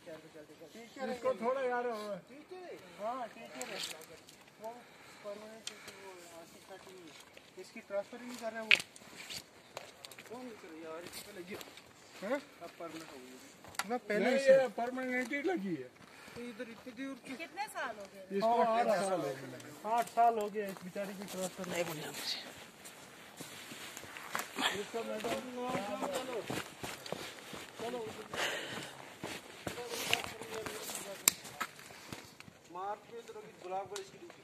इसको थोड़ा यार टीचर है। हाँ टीचर है वो परमानेंट इसकी ट्रांसफर ही नहीं कर रहा वो कौन नहीं कर यार इसको लगी है अब परमानेंट हो गई ना पहले ये परमानेंट ही लगी है तो इधर इतनी दूर कितने साल हो गए इसको 8 साल हो गए 8 साल हो गए इस बेचारी की ट्रांसफर नहीं बोलिए इसका मैडम चलो मार्च में तो गुलाब का इसकी ड्यूटी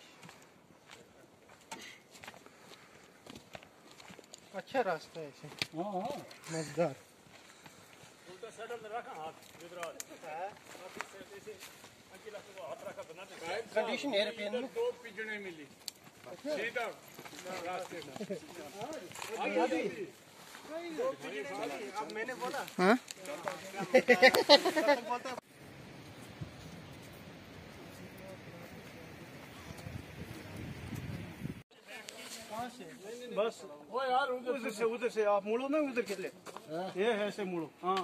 अच्छा रास्ता है ऐसे हाँ हाँ मजेदार उल्टा सैडल में रखा हाथ इधर ऐसे अकेला को हाथ रखा बना दे कंडीशन एयरप्लेन में 2 पिजड़े मिली सीधा रास्ते में अब मैंने बोला हाँ बस ओ यार उधर से आप मुड़ो ना उधर के लिए ये है ऐसे मुड़ो हाँ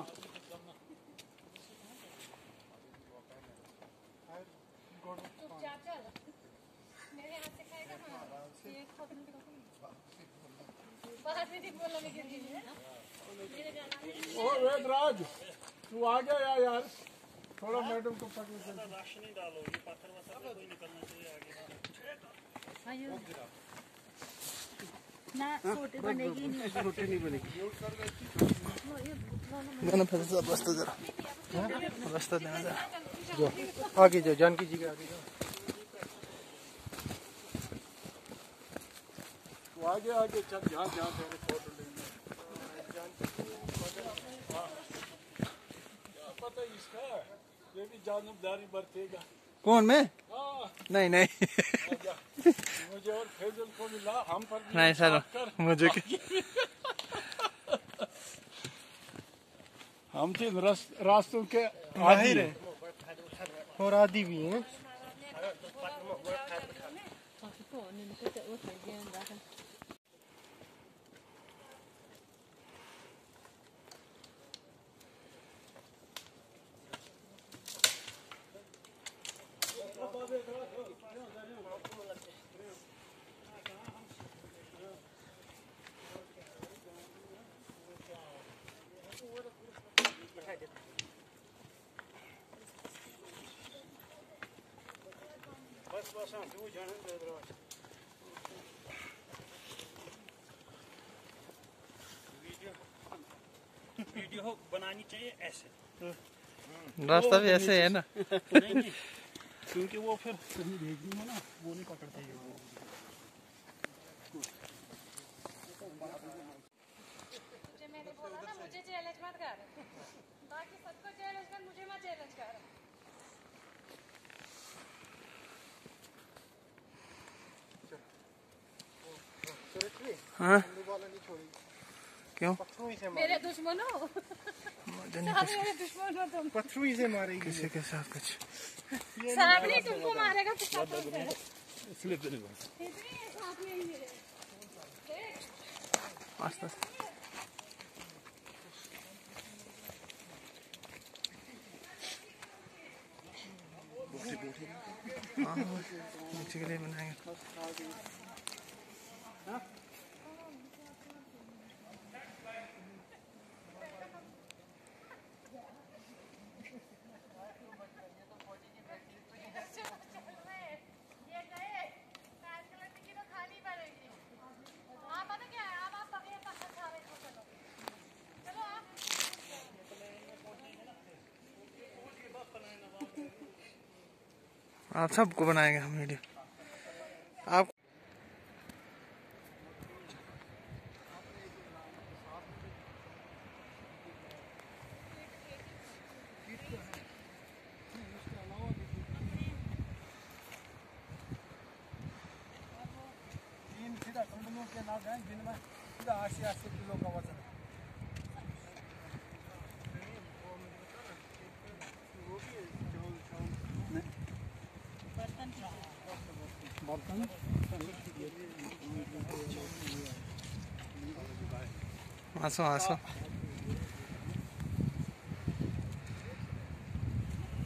मेरे हाथ से खाएगा ये बाहर से नहीं बोला लेकिन ओ वेदराज तू आ गया यार थोड़ा मैडम को पकड़ के राशन नहीं डालो ये पत्थर वत्थर कोई निकलना चाहिए आगे ना छोटे बनेगी नहीं रोटी नहीं बनेगी गाना फैसल रास्ता जरा रास्ता देना जरा जो आगे जाओ जानकी जी के आगे जाओ तू आगे आगे चल जहाँ जहाँ तेरे फोटो लेंगे पता है इसका ये भी जानबदारी बरतेगा कौन मैं हाँ नहीं नहीं मुझे और फैजल को मिला हम पर भी नहीं सर मुझे हम थे रास्तों के माहिर है और आदि भी है बस हाँ तू जाने दे दरवाजा वीडियो बनानी चाहिए ऐसे रास्ता भी ऐसे है ना नहीं क्योंकि वो फिर कहीं भेज दूंगा ना वो नहीं पकड़ते ये वो मैंने बोला ना मुझे चैलेंज मत कर बाकी सबको चैलेंज कर मुझे मत चैलेंज कर हाँ क्यों मेरे दुश्मनों मेरे दुश्मनों तुम पत्थरों ही से मारेगी किसी के साथ कुछ साहब नहीं तुमको मारेगा तो साथ में स्लिप देने बस इतनी साथ में ही मेरे आस्ते आस्ते हाँ नीचे के लिए बनाएंगे आप सबको बनाएंगे हम वीडियो आप सीधा कंपनियों के नाम हैं जिनमें सीधा 80 किलो का वजन है आसो आसो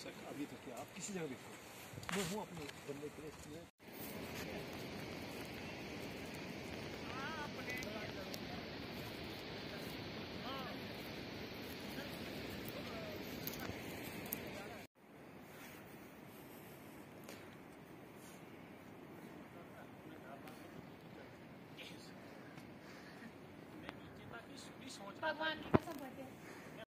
बेशक अभी तक क्या आप किसी जगह देखो, मैं हूँ अपने बंदे के लिए। भगवान की